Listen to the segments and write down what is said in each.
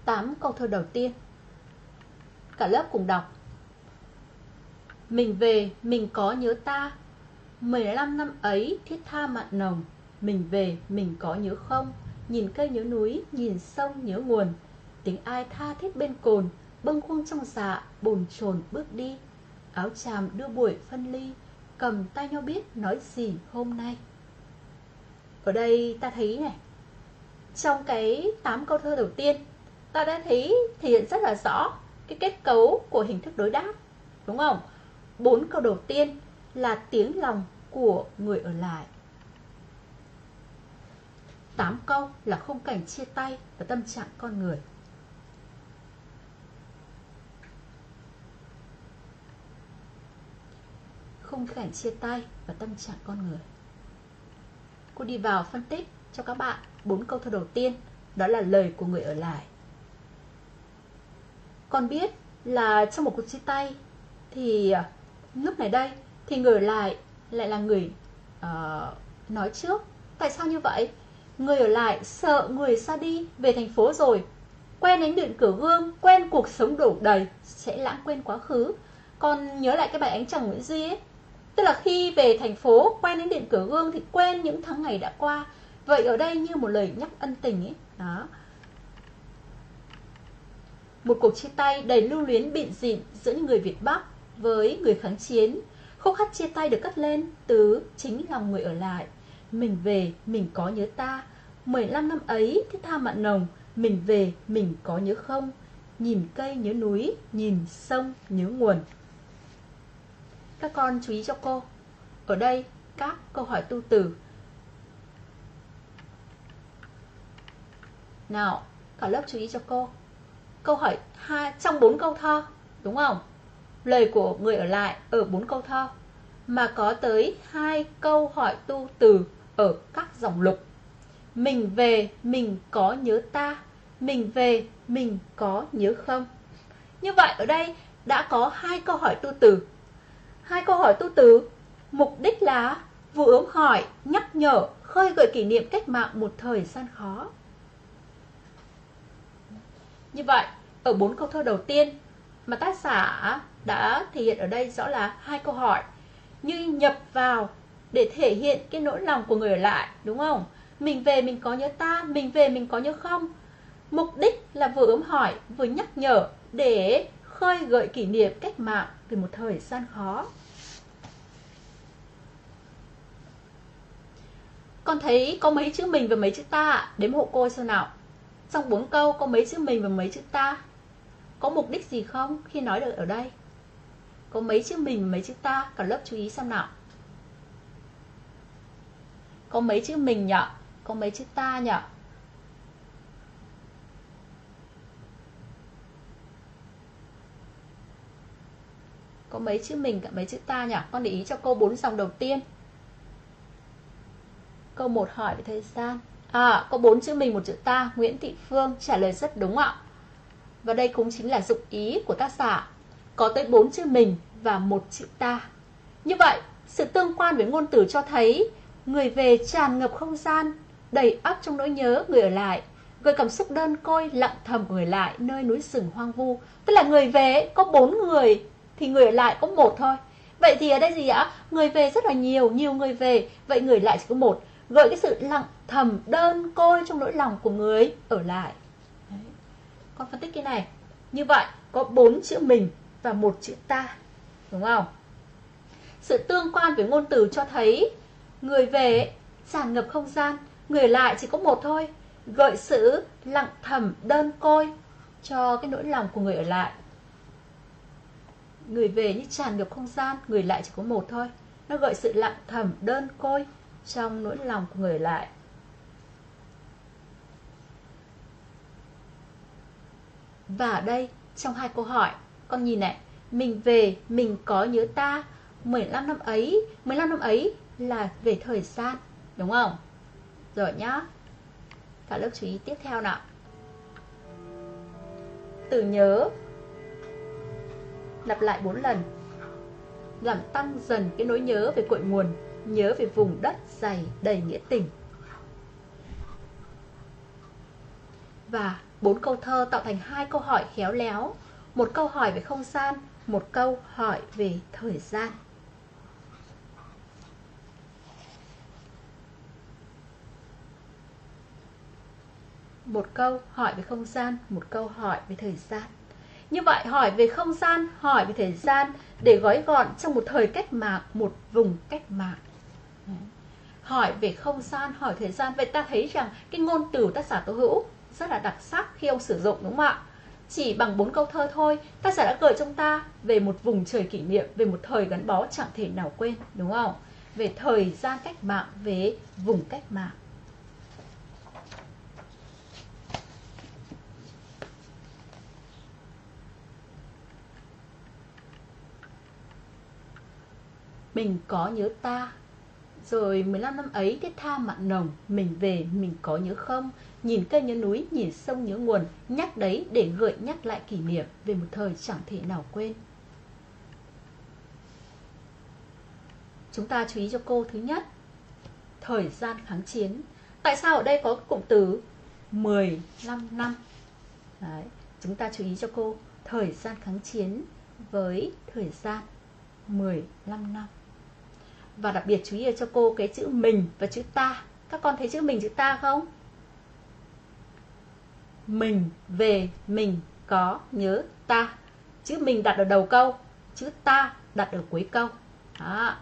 8 câu thơ đầu tiên. Cả lớp cùng đọc. Mình về, mình có nhớ ta, 15 năm ấy thiết tha mặn nồng. Mình về, mình có nhớ không, nhìn cây nhớ núi, nhìn sông nhớ nguồn. Tiếng ai tha thiết bên cồn, bâng khuâng trong dạ, bồn chồn bước đi. Áo chàm đưa buổi phân ly, cầm tay nhau biết nói gì hôm nay. Ở đây ta thấy này, trong cái 8 câu thơ đầu tiên, ta đã thấy thể hiện rất là rõ cái kết cấu của hình thức đối đáp, đúng không? 4 câu đầu tiên là tiếng lòng của người ở lại. 8 câu là khung cảnh chia tay và tâm trạng con người. Khung cảnh chia tay và tâm trạng con người. Cô đi vào phân tích cho các bạn 4 câu thơ đầu tiên, đó là lời của người ở lại. Con biết là trong một cuộc chia tay thì lúc này đây thì người ở lại là người nói trước. Tại sao như vậy? Người ở lại sợ người xa đi, về thành phố rồi, quen ánh điện cửa gương, quen cuộc sống đổ đầy, sẽ lãng quên quá khứ. Con nhớ lại cái bài Ánh Trăng Nguyễn Duy ấy, tức là khi về thành phố, quen ánh điện cửa gương thì quên những tháng ngày đã qua. Vậy ở đây như một lời nhắc ân tình ấy. Đó. Một cuộc chia tay đầy lưu luyến bịn dịn giữa những người Việt Bắc với người kháng chiến. Khúc hát chia tay được cất lên từ chính lòng người ở lại. Mình về, mình có nhớ ta, 15 năm ấy thiết tha mặn nồng. Mình về, mình có nhớ không, nhìn cây nhớ núi, nhìn sông nhớ nguồn. Các con chú ý cho cô. Ở đây các câu hỏi tu từ. Nào, cả lớp chú ý cho cô. Câu hỏi 2 trong 4 câu thơ, đúng không? Lời của người ở lại ở 4 câu thơ, mà có tới 2 câu hỏi tu từ ở các dòng lục. Mình về, mình có nhớ ta, mình về, mình có nhớ không. Như vậy ở đây đã có 2 câu hỏi tu từ. 2 câu hỏi tu từ mục đích là vừa ướm hỏi, nhắc nhở, khơi gợi kỷ niệm cách mạng một thời gian khó. Như vậy ở 4 câu thơ đầu tiên mà tác giả đã thể hiện ở đây rõ là 2 câu hỏi như nhập vào để thể hiện cái nỗi lòng của người ở lại, đúng không? Mình về, mình có nhớ ta, mình về, mình có nhớ không. Mục đích là vừa ướm hỏi, vừa nhắc nhở để khơi gợi kỷ niệm cách mạng về một thời gian khó. Con thấy có mấy chữ mình và mấy chữ ta ạ? Đếm hộ cô xem nào. Trong 4 câu có mấy chữ mình và mấy chữ ta? Có mục đích gì không khi nói được ở đây? Có mấy chữ mình và mấy chữ ta? Cả lớp chú ý xem nào. Có mấy chữ mình nhỉ? Có mấy chữ ta nhỉ? Có mấy chữ mình cả mấy chữ ta nhỉ? Con để ý cho cô 4 dòng đầu tiên. Câu 1 hỏi về thời gian. Có 4 chữ mình, 1 chữ ta. Nguyễn Thị Phương trả lời rất đúng ạ. Và đây cũng chính là dụng ý của tác giả. Có tới 4 chữ mình và 1 chữ ta. Như vậy, sự tương quan với ngôn từ cho thấy người về tràn ngập không gian, đầy ắp trong nỗi nhớ người ở lại, gợi cảm xúc đơn côi lặng thầm của người lại nơi núi rừng hoang vu. Tức là người về có 4 người thì người ở lại có 1 thôi. Vậy thì ở đây gì ạ? Người về rất là nhiều người về, vậy người lại chỉ có 1. Gợi cái sự lặng thầm đơn côi trong nỗi lòng của người ở lại. Đấy. Con phân tích cái này. Như vậy có 4 chữ mình và 1 chữ ta, đúng không? Sự tương quan với ngôn từ cho thấy người về tràn ngập không gian, người ở lại chỉ có 1 thôi, gợi sự lặng thầm đơn côi cho cái nỗi lòng của người ở lại. Người về như tràn ngập không gian, người lại chỉ có 1 thôi, nó gợi sự lặng thầm đơn côi trong nỗi lòng của người ở lại. Và ở đây trong 2 câu hỏi, con nhìn này, mình về, mình có nhớ ta, 15 năm ấy là về thời gian, đúng không? Rồi nhá. Cả lớp chú ý tiếp theo nào. Từ nhớ lặp lại 4 lần, làm tăng dần cái nỗi nhớ về cội nguồn, nhớ về vùng đất dày đầy nghĩa tình. Và 4 câu thơ tạo thành 2 câu hỏi khéo léo, một câu hỏi về không gian, một câu hỏi về thời gian. Một câu hỏi về không gian, một câu hỏi về thời gian. Như vậy, hỏi về không gian, hỏi về thời gian để gói gọn trong một thời cách mạng, một vùng cách mạng. Hỏi về không gian, hỏi thời gian. Vậy ta thấy rằng cái ngôn từ tác giả Tố Hữu rất là đặc sắc khi ông sử dụng, đúng không ạ? Chỉ bằng 4 câu thơ thôi, tác giả đã gợi trong ta về một vùng trời kỷ niệm, về một thời gắn bó chẳng thể nào quên, đúng không? Về thời gian cách mạng, về vùng cách mạng. Mình có nhớ ta, rồi 15 năm ấy thiết tha mặn nồng, mình về mình có nhớ không? Nhìn cây nhớ núi, nhìn sông nhớ nguồn, nhắc đấy để gợi nhắc lại kỷ niệm về một thời chẳng thể nào quên. Chúng ta chú ý cho cô thứ nhất, thời gian kháng chiến. Tại sao ở đây có cụm từ 15 năm? Đấy, chúng ta chú ý cho cô thời gian kháng chiến với thời gian 15 năm. Và đặc biệt chú ý cho cô cái chữ mình và chữ ta. Các con thấy chữ mình chữ ta không? Mình về mình có nhớ ta. Chữ mình đặt ở đầu câu, chữ ta đặt ở cuối câu. Đó.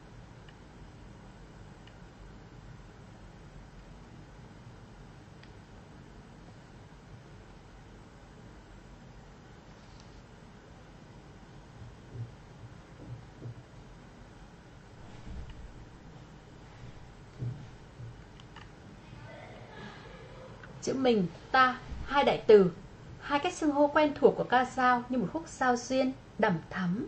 Chữ mình, ta, hai đại từ, hai cách xưng hô quen thuộc của ca dao như một khúc giao duyên đằm thắm.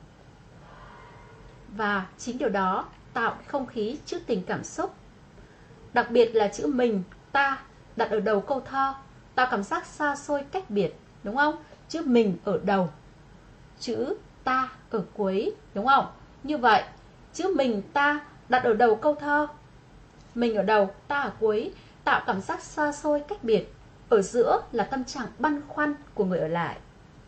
Và chính điều đó tạo không khí trữ tình cảm xúc. Đặc biệt là chữ mình, ta đặt ở đầu câu thơ, tạo cảm giác xa xôi cách biệt, đúng không? Chữ mình ở đầu, chữ ta ở cuối, đúng không? Như vậy, chữ mình, ta đặt ở đầu câu thơ, mình ở đầu, ta ở cuối, tạo cảm giác xa xôi cách biệt. Ở giữa là tâm trạng băn khoăn của người ở lại.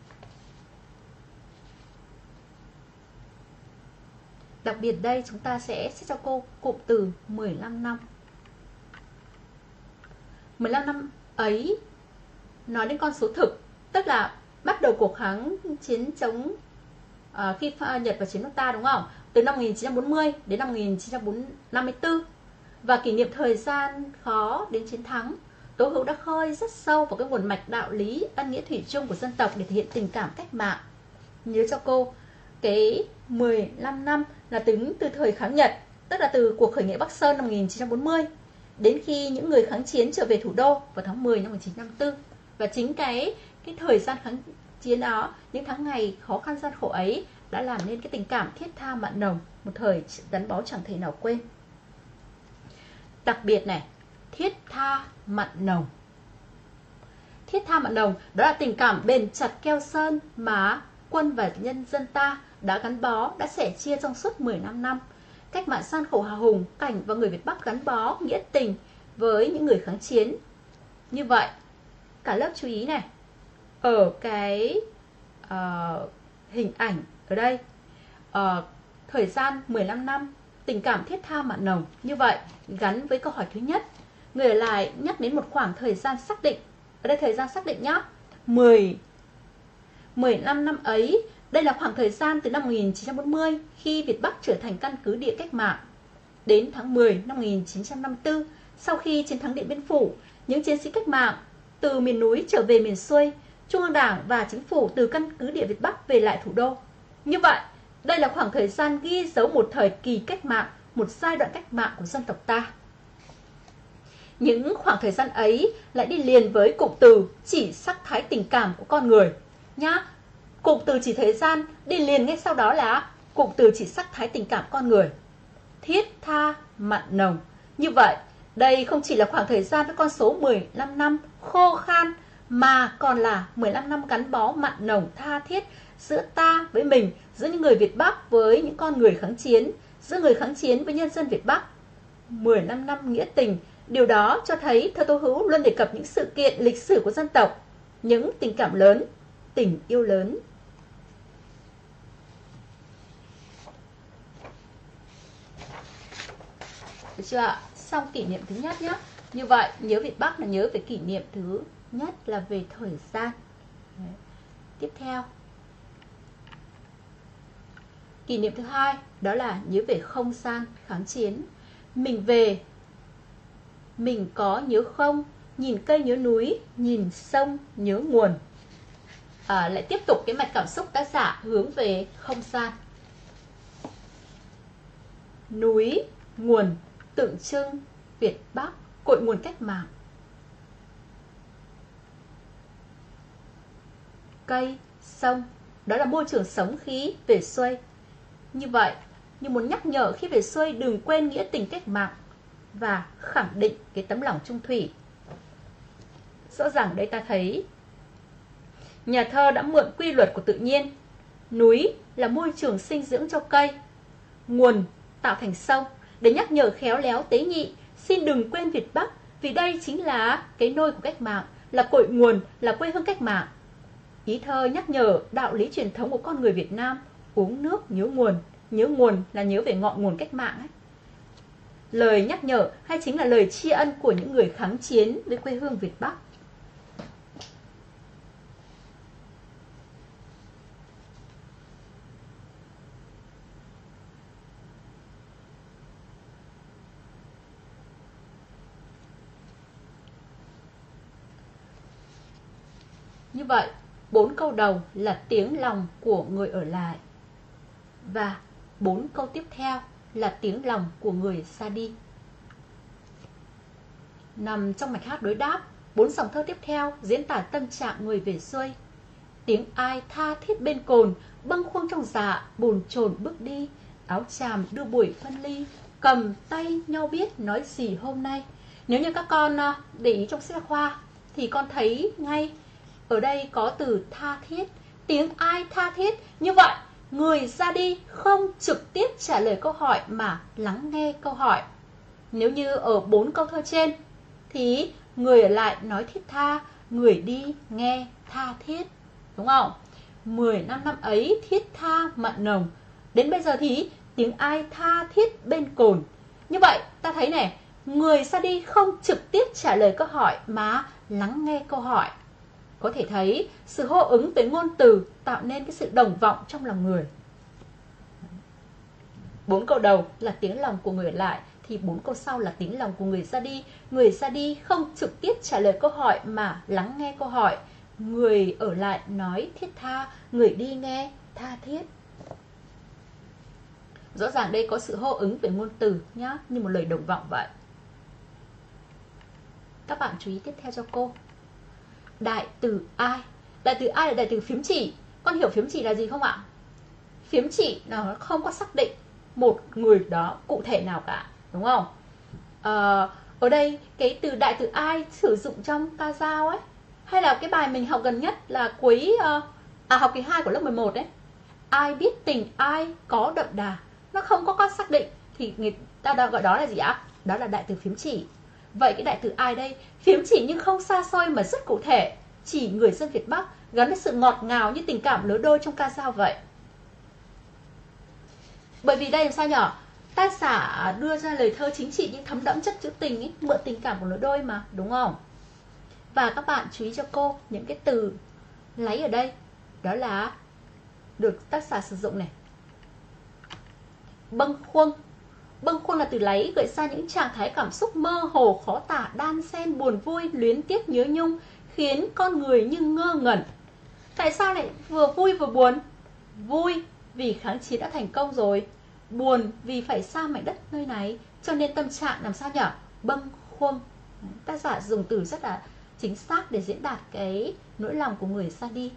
Đặc biệt đây chúng ta sẽ cho cô cụm từ 15 năm. 15 năm ấy nói đến con số thực, tức là bắt đầu cuộc kháng chiến chống khi Nhật và chiếm nước ta, đúng không? Từ năm 1940 đến năm 1954. Và kỷ niệm thời gian khó đến chiến thắng, Tố Hữu đã khơi rất sâu vào cái nguồn mạch đạo lý ân nghĩa thủy chung của dân tộc để thể hiện tình cảm cách mạng. Nhớ cho cô, cái 15 năm là tính từ thời kháng Nhật, tức là từ cuộc khởi nghĩa Bắc Sơn năm 1940 đến khi những người kháng chiến trở về thủ đô vào tháng 10 năm 1954. Và chính cái thời gian kháng chiến đó, những tháng ngày khó khăn gian khổ ấy đã làm nên cái tình cảm thiết tha mặn nồng, một thời gắn bó chẳng thể nào quên. Đặc biệt này, thiết tha mặn nồng. Thiết tha mặn nồng đó là tình cảm bền chặt keo sơn mà quân và nhân dân ta đã gắn bó, đã sẻ chia trong suốt 15 năm. Cách mạng gian khổ hào hùng, Cảnh và người Việt Bắc gắn bó nghĩa tình với những người kháng chiến. Như vậy, cả lớp chú ý này, ở cái hình ảnh ở đây, thời gian 15 năm, tình cảm thiết tha mặn nồng. Như vậy, gắn với câu hỏi thứ nhất, người ở lại nhắc đến một khoảng thời gian xác định. Ở đây thời gian xác định nhá, 15 năm ấy. Đây là khoảng thời gian từ năm 1940 khi Việt Bắc trở thành căn cứ địa cách mạng đến tháng 10 năm 1954. Sau khi chiến thắng Điện Biên Phủ, những chiến sĩ cách mạng từ miền núi trở về miền xuôi, Trung ương Đảng và Chính phủ từ căn cứ địa Việt Bắc về lại thủ đô. Như vậy, đây là khoảng thời gian ghi dấu một thời kỳ cách mạng, một giai đoạn cách mạng của dân tộc ta. Những khoảng thời gian ấy lại đi liền với cụm từ chỉ sắc thái tình cảm của con người nhá. Cụm từ chỉ thời gian đi liền ngay sau đó là cụm từ chỉ sắc thái tình cảm con người. Thiết tha mặn nồng. Như vậy, đây không chỉ là khoảng thời gian với con số 15 năm khô khan, mà còn là 15 năm gắn bó mặn nồng tha thiết giữa ta với mình, giữa những người Việt Bắc với những con người kháng chiến, giữa người kháng chiến với nhân dân Việt Bắc. 15 năm nghĩa tình Điều đó cho thấy thơ Tô Hữu luôn đề cập những sự kiện lịch sử của dân tộc, những tình cảm lớn, tình yêu lớn. Được chưa ạ? Xong kỷ niệm thứ nhất nhé. Như vậy, nhớ Việt Bắc là nhớ về kỷ niệm thứ nhất là về thời gian. Đấy. Tiếp theo, kỷ niệm thứ hai đó là nhớ về không gian kháng chiến. Mình về, mình có nhớ không? Nhìn cây nhớ núi, nhìn sông nhớ nguồn. Lại tiếp tục cái mạch cảm xúc tác giả hướng về không gian. Núi, nguồn, tượng trưng Việt Bắc, cội nguồn cách mạng. Cây, sông, đó là môi trường sống khi về xuôi. Như vậy, như muốn nhắc nhở khi về xuôi đừng quên nghĩa tình cách mạng và khẳng định cái tấm lòng trung thủy. Rõ ràng đây ta thấy nhà thơ đã mượn quy luật của tự nhiên. Núi là môi trường sinh dưỡng cho cây, nguồn tạo thành sông để nhắc nhở khéo léo tế nhị, xin đừng quên Việt Bắc, vì đây chính là cái nôi của cách mạng, là cội nguồn, là quê hương cách mạng. Ý thơ nhắc nhở đạo lý truyền thống của con người Việt Nam, uống nước nhớ nguồn là nhớ về ngọn nguồn cách mạng ấy. Lời nhắc nhở hay chính là lời tri ân của những người kháng chiến với quê hương Việt Bắc. Như vậy, 4 câu đầu là tiếng lòng của người ở lại. Và 4 câu tiếp theo là tiếng lòng của người ra đi. Nằm trong mạch hát đối đáp, 4 dòng thơ tiếp theo diễn tả tâm trạng người về xuôi. Tiếng ai tha thiết bên cồn, bâng khuâng trong dạ, bồn chồn bước đi, áo chàm đưa buổi phân ly, cầm tay nhau biết nói gì hôm nay. Nếu như các con để ý trong sách khoa thì con thấy ngay ở đây có từ tha thiết, tiếng ai tha thiết. Như vậy, người ra đi không trực tiếp trả lời câu hỏi mà lắng nghe câu hỏi. Nếu như ở 4 câu thơ trên thì người ở lại nói thiết tha, người đi nghe tha thiết, đúng không? 15 năm ấy thiết tha mặn nồng. Đến bây giờ thì tiếng ai tha thiết bên cồn. Như vậy ta thấy này, người ra đi không trực tiếp trả lời câu hỏi mà lắng nghe câu hỏi. Có thể thấy sự hô ứng với ngôn từ tạo nên cái sự đồng vọng trong lòng người. 4 câu đầu là tiếng lòng của người ở lại, thì 4 câu sau là tiếng lòng của người ra đi. Người ra đi không trực tiếp trả lời câu hỏi mà lắng nghe câu hỏi. Người ở lại nói thiết tha, người đi nghe tha thiết. Rõ ràng đây có sự hô ứng về ngôn từ nhá, như một lời đồng vọng vậy. Các bạn chú ý tiếp theo cho cô. Đại từ ai? Đại từ ai là đại từ phiếm chỉ. Con hiểu phiếm chỉ là gì không ạ? Phiếm chỉ nó không có xác định một người đó cụ thể nào cả, đúng không? Ở đây cái từ đại từ ai sử dụng trong ca dao ấy, hay là cái bài mình học gần nhất là học kỳ 2 của lớp 11 ấy. Ai biết tình ai có đậm đà, nó không có xác định thì người ta đã gọi đó là gì ạ? Đó là đại từ phiếm chỉ. Vậy cái đại từ ai đây? Phiếm chỉ nhưng không xa xôi mà rất cụ thể, chỉ người dân Việt Bắc, gắn với sự ngọt ngào như tình cảm lứa đôi trong ca dao vậy. Bởi vì đây làm sao nhở? Tác giả đưa ra lời thơ chính trị nhưng thấm đẫm chất trữ tình ấy, mượn tình cảm của lứa đôi mà, đúng không? Và các bạn chú ý cho cô những cái từ lấy ở đây, đó là được tác giả sử dụng này. Bâng khuâng. Bâng khuâng là từ lấy gợi ra những trạng thái cảm xúc mơ hồ khó tả, đan xen buồn vui, luyến tiếc nhớ nhung, khiến con người như ngơ ngẩn. Tại sao lại vừa vui vừa buồn? Vui vì kháng chiến đã thành công rồi, buồn vì phải xa mảnh đất nơi này, cho nên tâm trạng làm sao nhở? Bâng khuâng. Tác giả dùng từ rất là chính xác để diễn đạt cái nỗi lòng của người ra đi.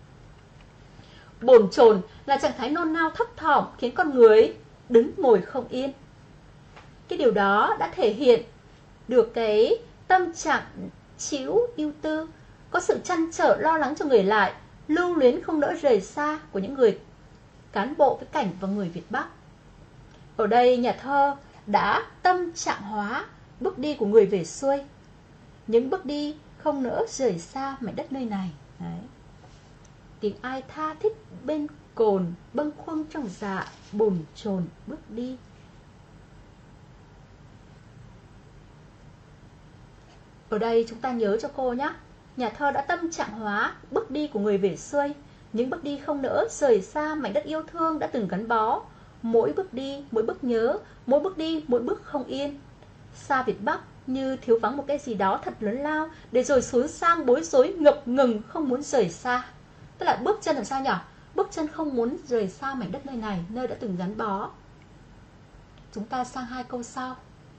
Bồn chồn là trạng thái nôn nao thấp thỏm khiến con người đứng ngồi không yên. Cái điều đó đã thể hiện được cái tâm trạng chíu ưu tư, có sự trăn trở lo lắng cho người lại, lưu luyến không nỡ rời xa của những người cán bộ với cảnh và người Việt Bắc. Ở đây nhà thơ đã tâm trạng hóa bước đi của người về xuôi, những bước đi không nỡ rời xa mảnh đất nơi này. Đấy. Tiếng ai tha thiết bên cồn, bâng khuâng trong dạ, bồn chồn bước đi. Ở đây chúng ta nhớ cho cô nhé. Nhà thơ đã tâm trạng hóa bước đi của người về xuôi, những bước đi không nỡ rời xa mảnh đất yêu thương đã từng gắn bó. Mỗi bước đi, mỗi bước nhớ, mỗi bước đi, mỗi bước không yên. Xa Việt Bắc như thiếu vắng một cái gì đó thật lớn lao, để rồi xuống sang bối rối ngập ngừng không muốn rời xa. Tức là bước chân làm sao nhỉ? Bước chân không muốn rời xa mảnh đất nơi này, nơi đã từng gắn bó. Chúng ta sang hai câu sau.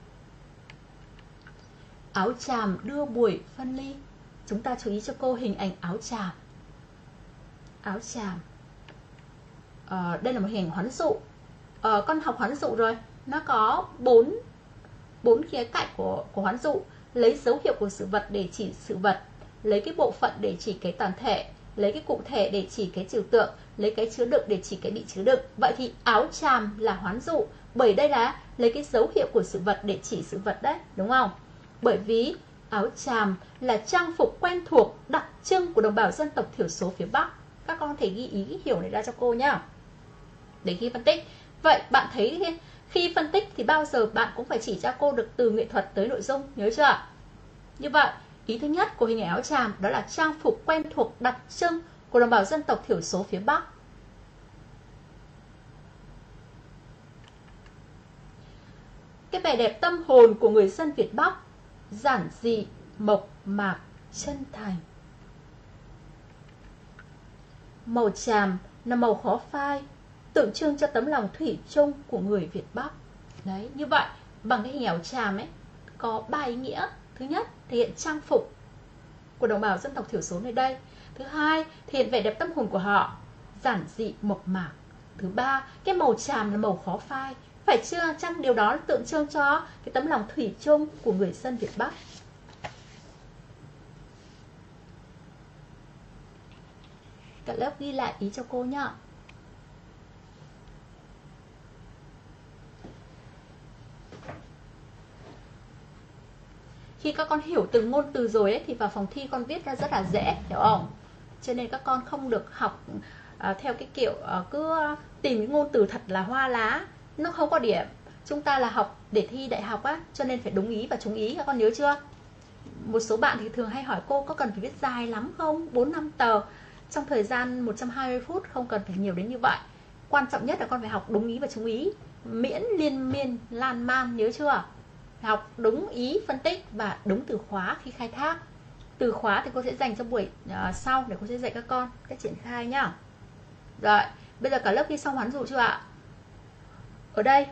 Áo tràm đưa buổi phân ly. Chúng ta chú ý cho cô hình ảnh áo tràm. Áo tràm. Đây là một hình ảnh hoán dụ. Con học hoán dụ rồi. Nó có bốn khía cạnh của hoán dụ. Lấy dấu hiệu của sự vật để chỉ sự vật, lấy cái bộ phận để chỉ cái toàn thể, lấy cái cụ thể để chỉ cái trừu tượng, lấy cái chứa đựng để chỉ cái bị chứa đựng. Vậy thì áo tràm là hoán dụ, bởi đây là lấy cái dấu hiệu của sự vật để chỉ sự vật đấy, đúng không? Bởi vì áo tràm là trang phục quen thuộc, đặc trưng của đồng bào dân tộc thiểu số phía Bắc. Các con có thể ghi ý hiểu này ra cho cô nhá, để khi phân tích. Vậy bạn thấy khi phân tích thì bao giờ bạn cũng phải chỉ cho cô được từ nghệ thuật tới nội dung, nhớ chưa? Như vậy, ý thứ nhất của hình ảnh áo tràm đó là trang phục quen thuộc đặc trưng của đồng bào dân tộc thiểu số phía Bắc. Cái vẻ đẹp tâm hồn của người dân Việt Bắc, giản dị, mộc mạc, chân thành. Màu tràm là màu khó phai, tượng trưng cho tấm lòng thủy chung của người Việt Bắc. Đấy, như vậy bằng cái hình áo tràm ấy có 3 ý nghĩa. Thứ nhất, thể hiện trang phục của đồng bào dân tộc thiểu số nơi đây. Thứ hai, thể hiện vẻ đẹp tâm hồn của họ, giản dị mộc mạc. Thứ ba, cái màu tràm là màu khó phai. Phải chưa? Chăng điều đó tượng trưng cho cái tấm lòng thủy chung của người dân Việt Bắc. Cả lớp ghi lại ý cho cô nhá. Khi các con hiểu từng ngôn từ rồi ấy, thì vào phòng thi con viết ra rất là dễ, hiểu không? Cho nên các con không được học theo cái kiểu cứ tìm những ngôn từ thật là hoa lá, nó không có điểm. Chúng ta là học để thi đại học á, cho nên phải đúng ý và trúng ý, các con nhớ chưa? Một số bạn thì thường hay hỏi cô có cần phải viết dài lắm không? 4-5 tờ trong thời gian 120 phút, không cần phải nhiều đến như vậy. Quan trọng nhất là con phải học đúng ý và trúng ý, miễn liên miên lan man, nhớ chưa? Học đúng ý phân tích và đúng từ khóa khi khai thác. Từ khóa thì cô sẽ dành cho buổi sau để cô sẽ dạy các con cách triển khai nhá. Rồi, bây giờ cả lớp ghi xong hoán dụ chưa ạ? Ở đây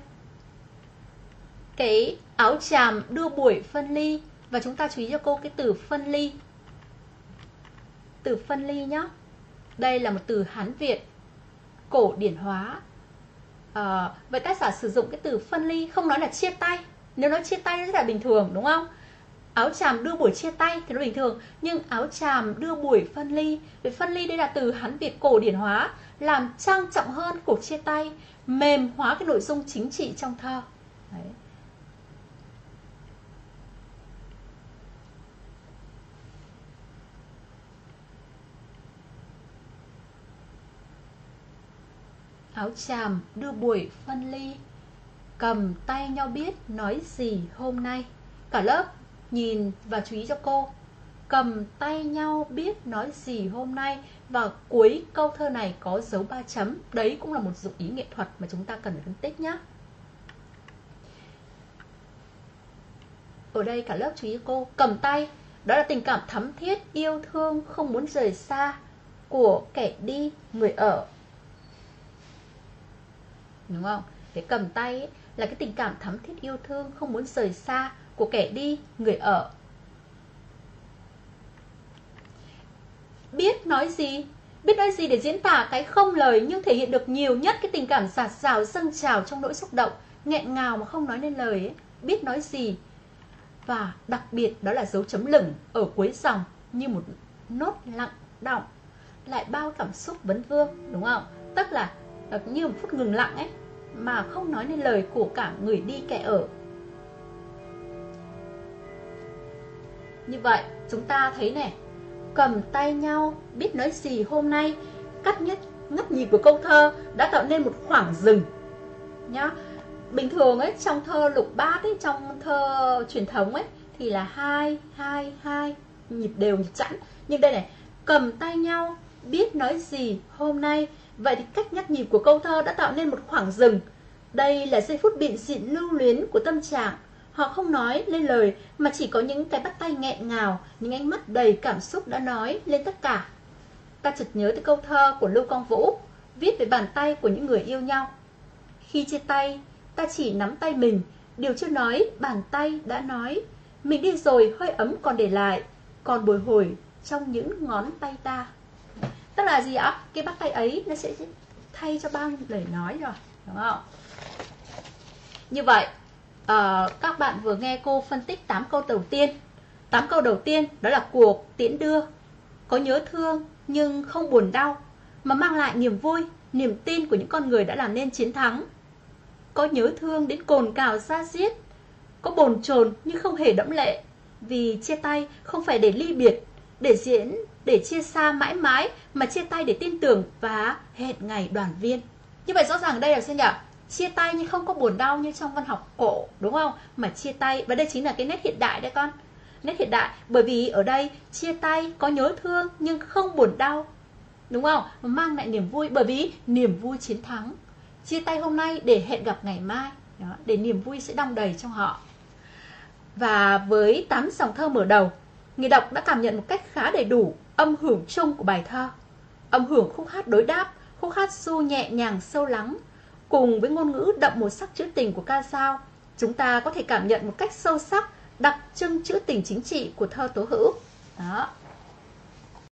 cái áo tràm đưa buổi phân ly, và chúng ta chú ý cho cô cái từ phân ly. Từ phân ly nhá. Đây là một từ Hán Việt cổ điển hóa. Vậy tác giả sử dụng cái từ phân ly, không nói là chia tay. Nếu nói chia tay rất là bình thường, đúng không? Áo tràm đưa buổi chia tay thì nó bình thường, nhưng áo tràm đưa buổi phân ly. Vì phân ly đây là từ Hán Việt cổ điển hóa, làm trang trọng hơn cuộc chia tay, mềm hóa cái nội dung chính trị trong thơ. Đấy. Áo tràm đưa buổi phân ly, cầm tay nhau biết nói gì hôm nay. Cả lớp nhìn và chú ý cho cô. Cầm tay nhau biết nói gì hôm nay, và cuối câu thơ này có dấu 3 chấm. Đấy cũng là một dụng ý nghệ thuật mà chúng ta cần phải phân tích nhé. Ở đây cả lớp chú ý cho cô. Cầm tay, đó là tình cảm thắm thiết, yêu thương, không muốn rời xa của kẻ đi, người ở. Đúng không? Cái cầm tay ấy, là cái tình cảm thắm thiết yêu thương, không muốn rời xa của kẻ đi, người ở. Biết nói gì? Biết nói gì để diễn tả cái không lời nhưng thể hiện được nhiều nhất cái tình cảm dạt dào dâng trào trong nỗi xúc động, nghẹn ngào mà không nói nên lời ấy. Biết nói gì? Và đặc biệt đó là dấu chấm lửng ở cuối dòng, như một nốt lặng đọng, lại bao cảm xúc vấn vương, đúng không? Tức là như một phút ngừng lặng ấy, mà không nói nên lời của cả người đi kẻ ở. Như vậy chúng ta thấy này, cầm tay nhau biết nói gì hôm nay, cắt ngắt nhịp của câu thơ đã tạo nên một khoảng dừng nhá. Bình thường ấy, trong thơ lục bát ấy, trong thơ truyền thống ấy thì là 2 2 2 nhịp đều, nhịp chẵn. Nhưng đây này, cầm tay nhau biết nói gì hôm nay, vậy thì cách nhắc nhịp của câu thơ đã tạo nên một khoảng dừng. Đây là giây phút biện diện lưu luyến của tâm trạng. Họ không nói lên lời mà chỉ có những cái bắt tay nghẹn ngào, những ánh mắt đầy cảm xúc đã nói lên tất cả. Ta chợt nhớ tới câu thơ của Lưu Quang Vũ viết về bàn tay của những người yêu nhau. Khi chia tay, ta chỉ nắm tay mình, điều chưa nói bàn tay đã nói. Mình đi rồi hơi ấm còn để lại, còn bồi hồi trong những ngón tay ta. Tức là gì ạ? Cái bắt tay ấy nó sẽ thay cho bao nhiêu lời nói rồi, đúng không? Như vậy, các bạn vừa nghe cô phân tích 8 câu đầu tiên. 8 câu đầu tiên đó là cuộc tiễn đưa, có nhớ thương nhưng không buồn đau, mà mang lại niềm vui, niềm tin của những con người đã làm nên chiến thắng. Có nhớ thương đến cồn cào da diết, có bồn chồn nhưng không hề đẫm lệ, vì chia tay không phải để ly biệt, để chia xa mãi mãi, mà chia tay để tin tưởng và hẹn ngày đoàn viên. Như vậy rõ ràng ở đây là sao nhỉ? Chia tay nhưng không có buồn đau như trong văn học cổ, đúng không? Mà chia tay, và đây chính là cái nét hiện đại đấy con. Nét hiện đại, bởi vì ở đây chia tay có nhớ thương nhưng không buồn đau, đúng không? Mà mang lại niềm vui, bởi vì niềm vui chiến thắng. Chia tay hôm nay để hẹn gặp ngày mai. Đó, để niềm vui sẽ đong đầy trong họ. Và với 8 dòng thơ mở đầu, người đọc đã cảm nhận một cách khá đầy đủ âm hưởng chung của bài thơ. Âm hưởng khúc hát đối đáp, khúc hát du nhẹ nhàng sâu lắng, cùng với ngôn ngữ đậm màu sắc trữ tình của ca dao, chúng ta có thể cảm nhận một cách sâu sắc đặc trưng trữ tình chính trị của thơ tố hữu. Đó.